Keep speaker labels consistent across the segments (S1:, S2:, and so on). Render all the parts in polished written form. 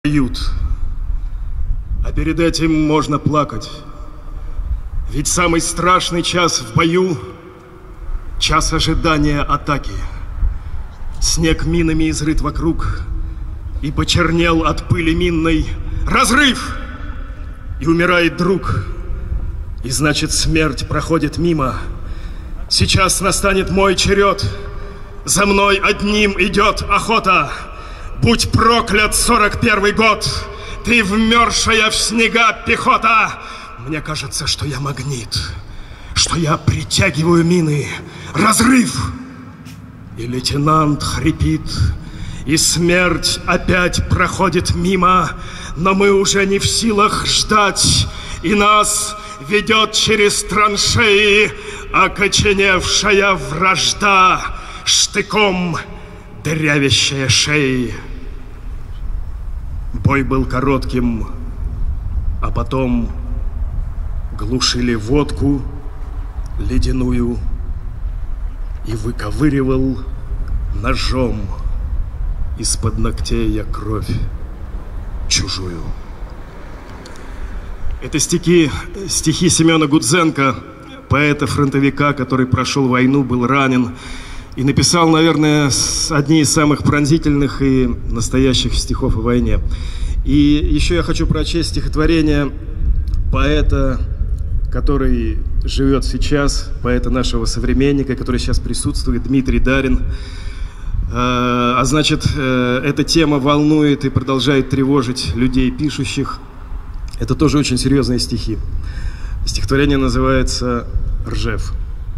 S1: А перед этим можно плакать. Ведь самый страшный час в бою — час ожидания атаки. Снег минами изрыт вокруг, и почернел от пыли минной. Разрыв! И умирает друг. И значит, смерть проходит мимо. Сейчас настанет мой черед. За мной одним идет охота. Будь проклят 41-й год, ты вмерзшая в снега пехота. Мне кажется, что я магнит, что я притягиваю мины. Разрыв! И лейтенант хрипит, и смерть опять проходит мимо. Но мы уже не в силах ждать, и нас ведет через траншеи окоченевшая вражда, штыком дырявящая шеи. Бой был коротким, а потом глушили водку ледяную и выковыривал ножом из-под ногтей я кровь чужую. Это стихи Семена Гудзенко, поэта-фронтовика, который прошел войну, был ранен и написал, наверное, одни из самых пронзительных и настоящих стихов о войне. И еще я хочу прочесть стихотворение поэта, который живет сейчас, поэта нашего современника, который сейчас присутствует, Дмитрий Дарин. А значит, эта тема волнует и продолжает тревожить людей, пишущих. Это тоже очень серьезные стихи. Стихотворение называется «Ржев».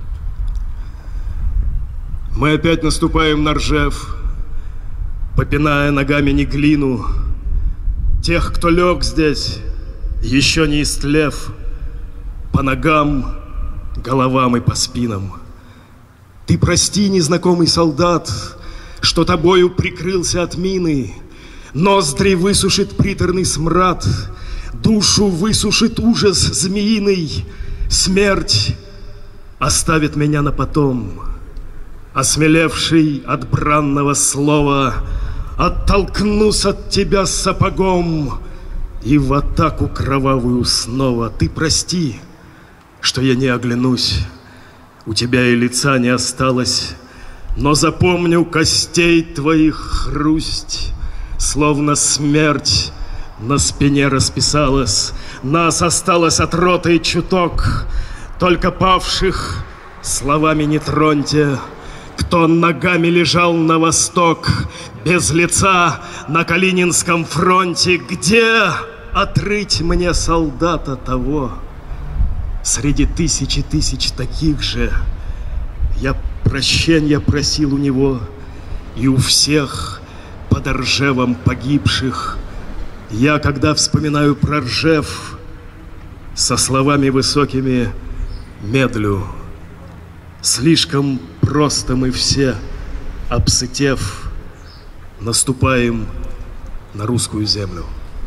S1: Мы опять наступаем на Ржев, попиная ногами не глину. Тех, кто лег здесь, еще не истлев, по ногам, головам и по спинам. Ты прости, незнакомый солдат, что тобою прикрылся от мины. Ноздри высушит приторный смрад, душу высушит ужас змеиный. Смерть оставит меня на потом. Осмелевший от бранного слова, оттолкнусь от тебя сапогом и в атаку кровавую снова. Ты прости, что я не оглянусь, у тебя и лица не осталось, но запомню костей твоих хрусть, словно смерть на спине расписалась. Нас осталось от роты чуток, только павших словами не троньте. Кто ногами лежал на восток, без лица на Калининском фронте, где отрыть мне солдата того? Среди тысячи тысяч таких же я прощенья просил у него, и у всех под Ржевом погибших. Я, когда вспоминаю про Ржев, со словами высокими медлю. Слишком просто мы все, обсытев, наступаем на русскую землю.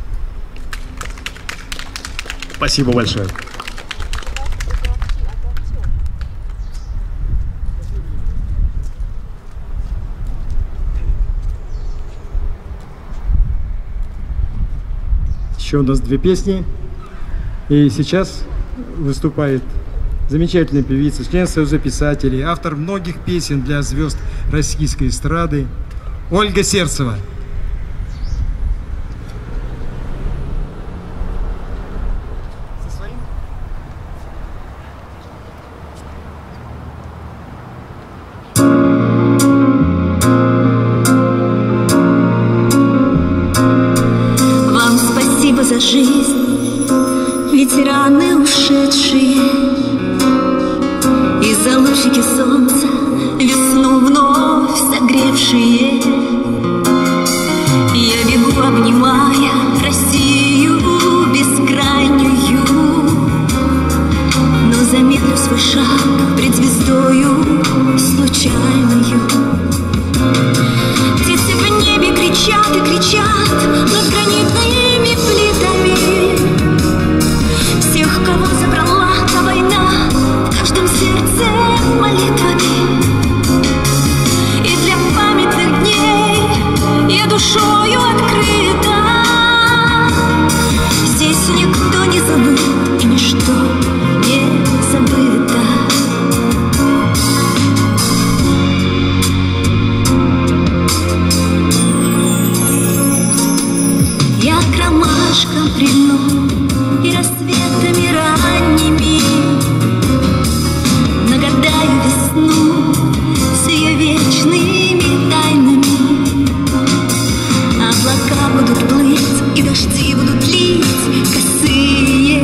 S1: Спасибо большое.
S2: Еще у нас две песни. И сейчас выступает замечательная певица, член Союза писателей, автор многих песен для звезд российской эстрады Ольга Сердцева.
S3: Вам спасибо за жизнь, ветераны ушедшие, и за лучики солнца, весну вновь согревшие. Я бегу, обнимая Россию бескрайнюю, но замедлю свой шаг пред звездою случайною. Птицы в небе кричат и кричат над гранитными плитами. Всех, кого забрала та война, в каждом сердце молитвами. И для памятных дней я душою открыта. утром придну и рассветами ранними нагадаю весну с ее вечными тайнами. Облака будут плыть и дожди будут лить косые,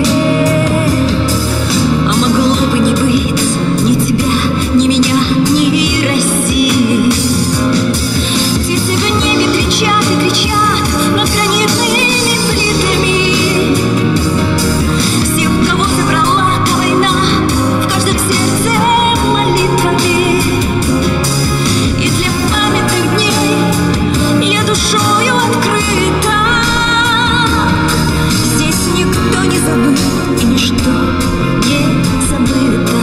S3: а могло бы не быть ни тебя, ни меня, ни России. Птицы в небе кричат и кричат над гранитными плитами. Всех, кого забрала та война, в каждом сердце молитвами. И для памятных дней я душою открыта. Здесь никто не забыл и ничто не забыто.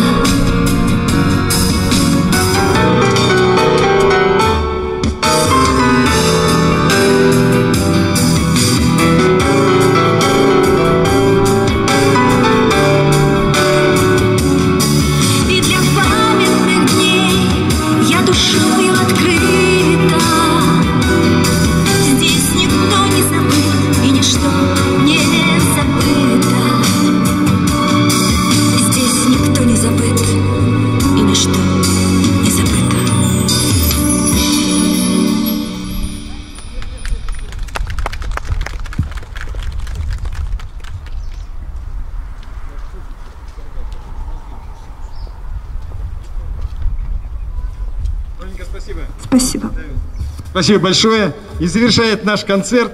S2: Спасибо. Спасибо большое. И завершает наш концерт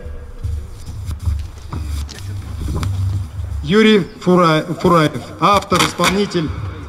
S2: Юрий Фураев, автор, исполнитель.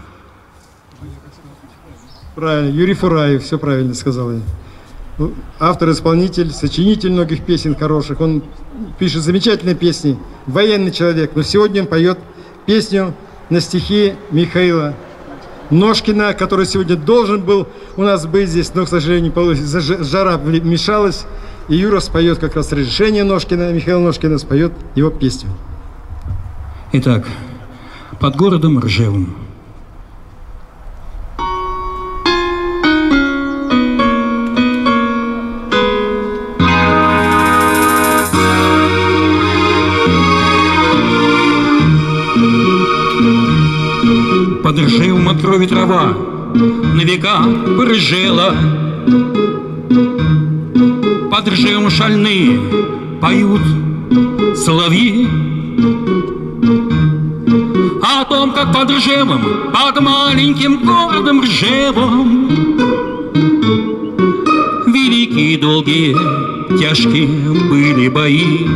S2: Правильно, Юрий Фураев, все правильно сказал я. Автор, исполнитель, сочинитель многих песен хороших. Он пишет замечательные песни, военный человек. Но сегодня он поет песню на стихи Михаила Ножкина, который сегодня должен был у нас быть здесь, но, к сожалению, жара вмешалась, и Юра споет как раз разрешение Ножкина, Михаил Ножкина споет его песню.
S4: Итак, под городом Ржевом. Под Ржевом от крови трава на века порыжела. Под Ржевом шальные поют соловьи о том, как под Ржевом, под маленьким городом Ржевом великие, долгие, тяжкие были бои.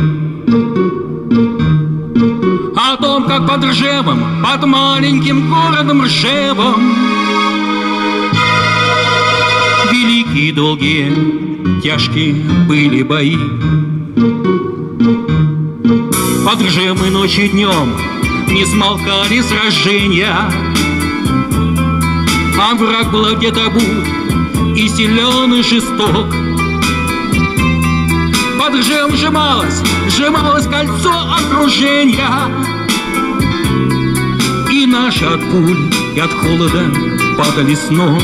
S4: О том, как под Ржевом, под маленьким городом Ржевом великие, долгие, тяжкие были бои. Под Ржевом и ночью и днем не смолкали сражения, а враг был где-то бут и силен и жесток. Под Ржевом сжималось кольцо окружения, и наши от пуль и от холода падали с ног.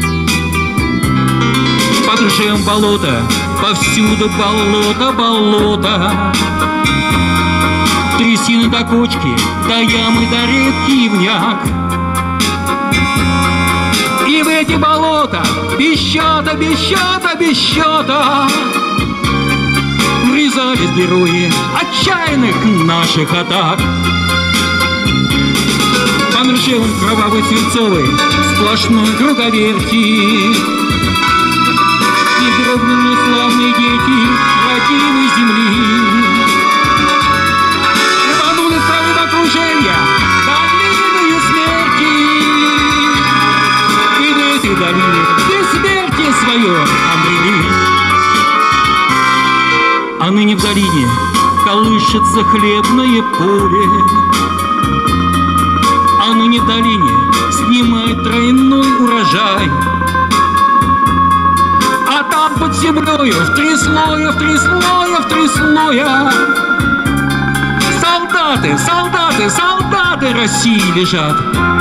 S4: Под Ржевом болото, повсюду болото, трясины до кочки, до ямы, до редкий ивняк. И в эти болота без счета врезались герои отчаянных наших атак. Под Ржевом кровавый свинцовый сплошной круговерти, и дрогнули славные дети родимой земли. Рванули страны до окружения, долиною смерти, и в этой долине бессмертие свое обрели. А ныне в долине колышется хлебное поле, а ныне в долине снимает тройной урожай. А там под землею в три слоя солдаты России лежат.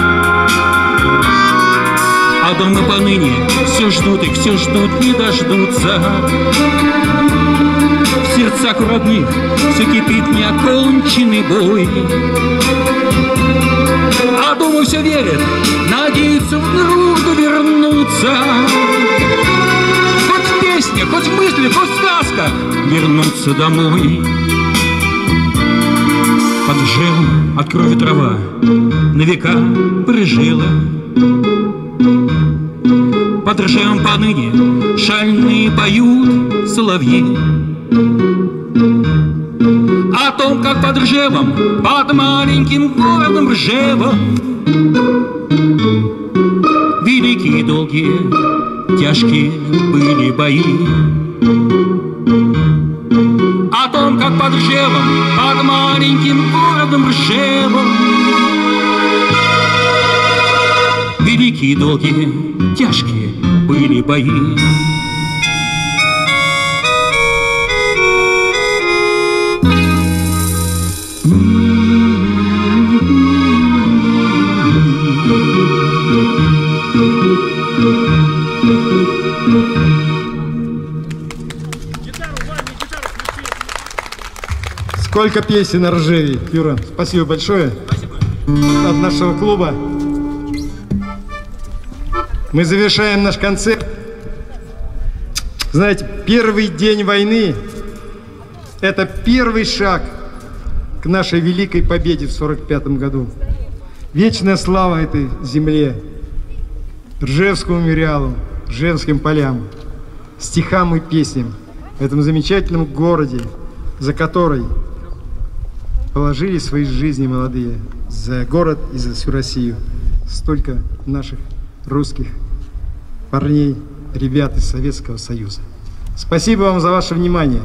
S4: А дома поныне все ждут, не дождутся. В сердце сердцах у родных все кипит неоконченный бой. А дома все верят, надеются вдруг вернуться. Хоть в песне, хоть в мыслях, хоть в сказках вернуться домой. Под ржевом от крови трава на века прижила. Под ржевом поныне шальные поют соловьи. О том, как под Ржевом, под маленьким городом Ржевом великие, долгие, тяжкие были бои. О том, как под Ржевом, под маленьким городом Ржевом великие, долгие, тяжкие были бои.
S2: Сколько песен о Ржеве, Юра. Спасибо большое. Спасибо. От нашего клуба. Мы завершаем наш концерт. Знаете, первый день войны – это первый шаг к нашей великой победе в 1945 году. Вечная слава этой земле, Ржевскому мемориалу, Ржевским полям, стихам и песням, этому замечательном городе, за который положили свои жизни молодые, за город и за всю Россию. Столько наших русских парней, ребят из Советского Союза. Спасибо вам за ваше внимание.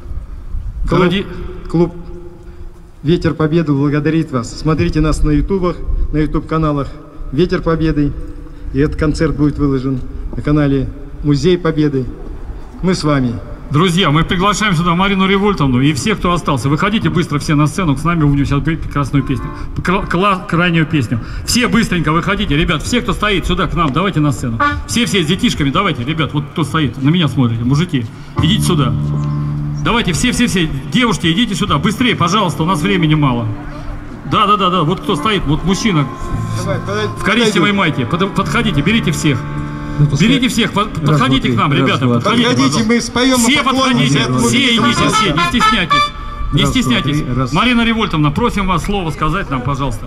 S2: Клуб «Ветер Победы» благодарит вас. Смотрите нас на ютубах, на ютуб-каналах «Ветер Победы». И этот концерт будет выложен на канале «Музей Победы». Мы с вами.
S5: Друзья, мы приглашаем сюда Марину Револьтовну и всех, кто остался. Выходите быстро все на сцену, с нами будем сейчас петь прекрасную песню, крайнюю песню. Все быстренько выходите, ребят, все, кто стоит сюда к нам, давайте на сцену. Все с детишками, давайте, ребят, вот кто стоит, на меня смотрите, мужики, идите сюда. Давайте, все, девушки, идите сюда, быстрее, пожалуйста, у нас времени мало. Да, вот кто стоит, вот мужчина в коричневой майке, подходите, берите всех. Берите всех, подходите к нам, ребята, подходите,
S2: мы споем.
S5: Все подходите, все идите, все, не стесняйтесь, не стесняйтесь. Марина Револьтовна, просим вас слово сказать нам, пожалуйста.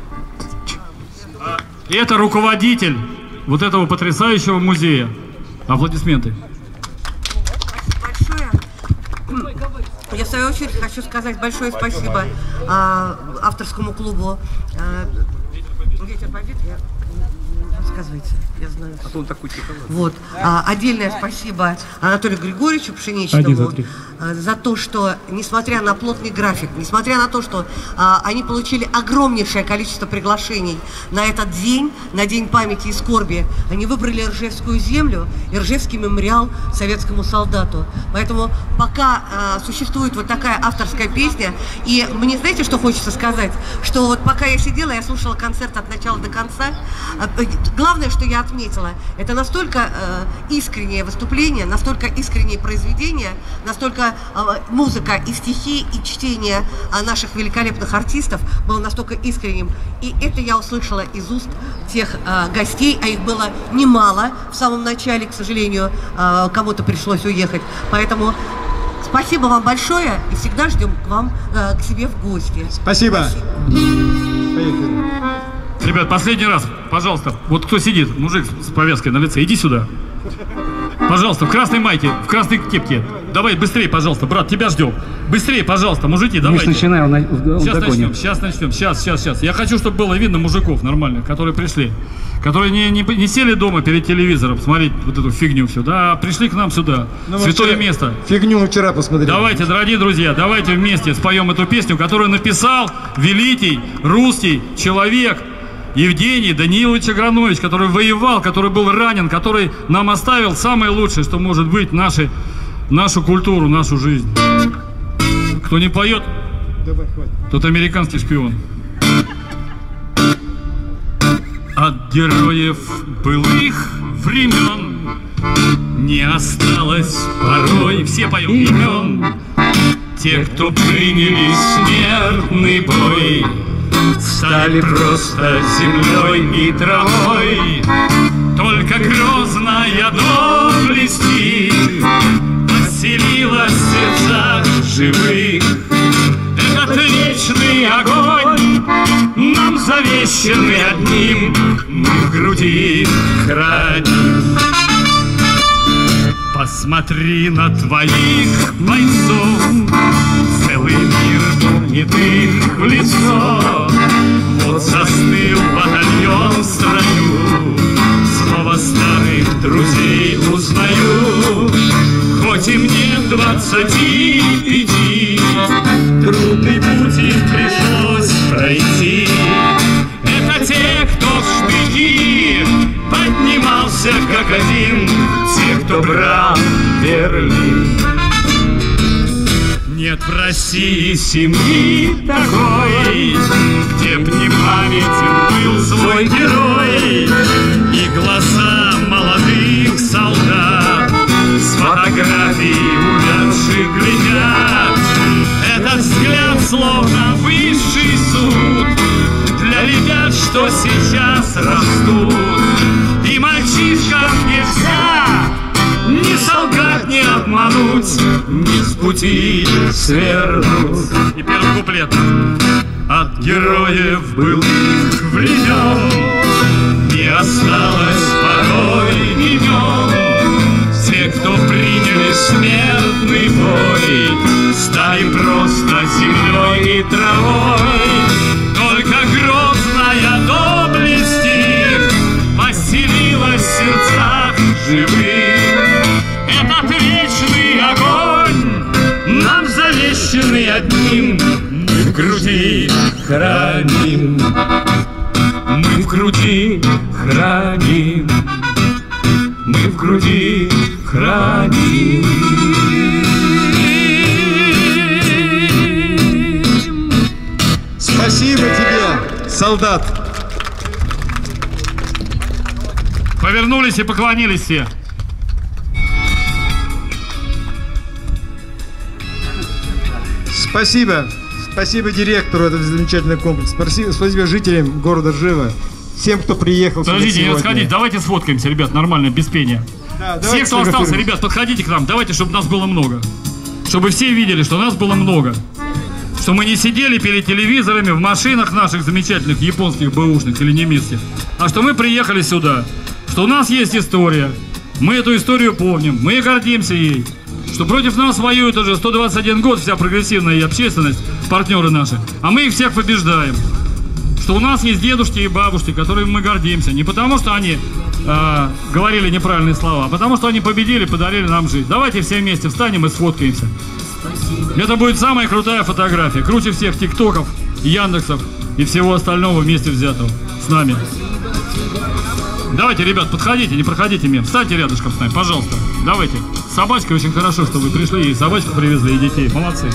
S5: Это руководитель вот этого потрясающего музея. Аплодисменты.
S6: Спасибо большое. Я в свою очередь хочу сказать большое спасибо авторскому клубу «Ветер Победы». Рассказывайте, я знаю. А то он такой тиховатый. Вот. Отдельное спасибо Анатолию Григорьевичу Пшеничному за то, что, несмотря на плотный график, несмотря на то, что они получили огромнейшее количество приглашений на этот день, на День памяти и скорби, они выбрали Ржевскую землю и Ржевский мемориал советскому солдату. Поэтому пока существует вот такая авторская песня, и мне, знаете, что хочется сказать? Что вот пока я сидела, я слушала концерт от начала до конца, главное, что я отметила, это настолько искреннее выступление, настолько искреннее произведение, настолько музыка и стихи, и чтение наших великолепных артистов было настолько искренним. И это я услышала из уст тех гостей, а их было немало в самом начале, к сожалению, кому-то пришлось уехать. Поэтому спасибо вам большое и всегда ждем к вам, к себе в гости.
S2: Спасибо. Поехали.
S5: Ребят, последний раз, пожалуйста, вот кто сидит, мужик с повязкой на лице, иди сюда. Пожалуйста, в красной майке, в красной кепке. Давай быстрее, пожалуйста, брат, тебя ждем. Быстрее, пожалуйста, мужики, давайте. Сейчас начнем. Сейчас. Я хочу, чтобы было видно мужиков нормальных, которые пришли. Которые не сели дома перед телевизором смотреть вот эту фигню всю, да, пришли к нам сюда, святое место.
S2: Фигню вчера посмотрели.
S5: Давайте, дорогие друзья, давайте вместе споем эту песню, которую написал великий русский человек Евгений Данилович Агранович, который воевал, который был ранен, который нам оставил самое лучшее, что может быть, нашу культуру, нашу жизнь. Кто не поет, тот американский шпион. От героев былых времен не осталось порой, все поют, имен.
S4: Те, кто приняли смертный бой, стали просто землей и травой. Только грозная доблесть поселилась в сердцах живых. Этот вечный огонь нам завещанный одним, мы в груди храним. Посмотри на твоих бойцов, целый мир помнит их в лицо. Вот застыл батальон в строю, снова старых друзей узнаю. Хоть им нет 25, трудный путь им пришлось пройти. Это те, кто в штыки поднимался как один, те, кто брал Берлин. Нет в России семьи такой, где б не памятен был свой герой. И глаза молодых солдат с фотографий увядших глядят. Этот взгляд словно высший суд для ребят, что сейчас растут. И мальчишкам нельзя ни солгать, ни обмануть, ни с пути свернуть. И первый куплет. От героев былых времен не осталось порой имен. Те, кто приняли смертный бой, стали просто землей и травой. Только грозная доблесть их поселилась в сердцах живых. Этот вечный огонь нам завещанный одним, мы в груди храним. Мы в груди храним. Мы в груди храним.
S2: Спасибо тебе, солдат.
S5: Повернулись и поклонились все.
S2: Спасибо. Спасибо директору этого замечательного комплекса. Спасибо жителям города Ржева. Всем, кто приехал.
S5: Подождите, не расходитесь. Давайте сфоткаемся, ребят, нормально, без пения. Да, все, кто остался, ребят, подходите к нам. Давайте, чтобы нас было много. Чтобы все видели, что нас было много. Что мы не сидели перед телевизорами в машинах наших замечательных японских бэушных или немецких, а что мы приехали сюда. Что у нас есть история. Мы эту историю помним. Мы гордимся ей. Что против нас воюет уже 121 год вся прогрессивная общественность, партнеры наши. А мы их всех побеждаем. Что у нас есть дедушки и бабушки, которыми мы гордимся. Не потому, что они говорили неправильные слова, а потому, что они победили, подарили нам жизнь. Давайте все вместе встанем и сфоткаемся. Это будет самая крутая фотография. Круче всех тиктоков, яндексов и всего остального вместе взятого с нами. Давайте, ребят, подходите, не проходите мимо. Встаньте рядышком с нами, пожалуйста. Давайте. Собачка, очень хорошо, что вы пришли и собачку привезли, и детей. Молодцы.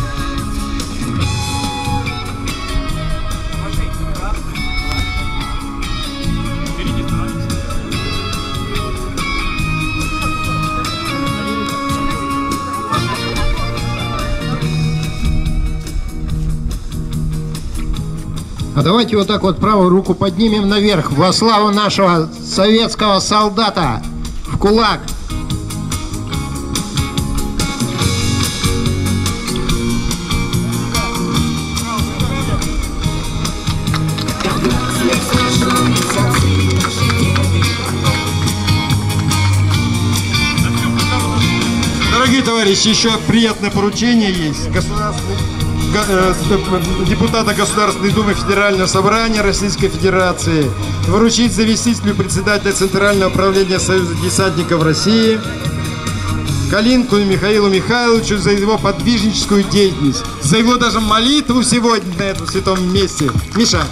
S7: А давайте вот так вот правую руку поднимем наверх во славу нашего советского солдата. В кулак.
S2: Дорогие товарищи, еще приятное поручение есть. Депутата Государственной Думы Федерального собрания Российской Федерации вручить заместителю председателя Центрального управления Союза десантников России Калинку Михаилу Михайловичу за его подвижническую деятельность, за его даже молитву сегодня на этом святом месте. Миша.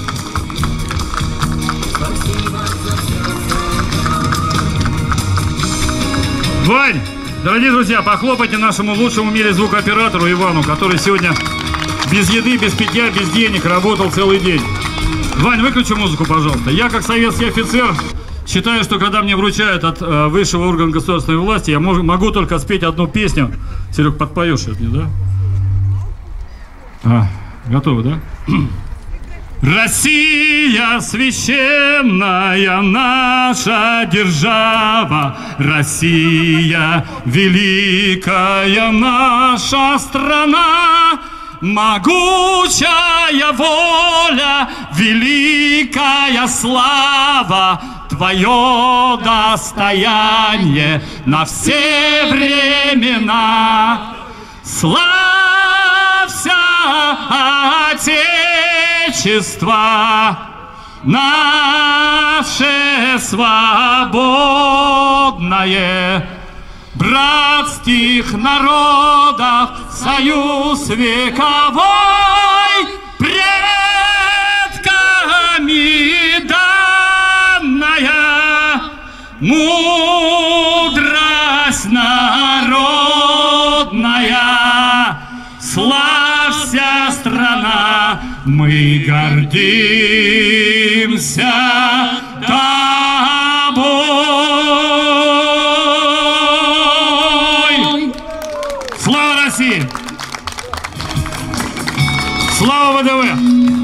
S5: Вань, дорогие друзья, похлопайте нашему лучшему в мире звукооператору Ивану, который сегодня без еды, без питья, без денег работал целый день. Вань, выключи музыку, пожалуйста. Я, как советский офицер, считаю, что когда мне вручают от высшего органа государственной власти, я могу только спеть одну песню. Серег, подпоешь это мне, да? Готовы, да? Россия священная наша держава, Россия великая наша страна, могучая воля, великая слава, твое достояние на все времена. Славься, Отечество наше свободное, братских народов союз вековой, предками данная мудрость народная. Славься, страна, мы гордимся тобой. Слава России! Слава ВДВ!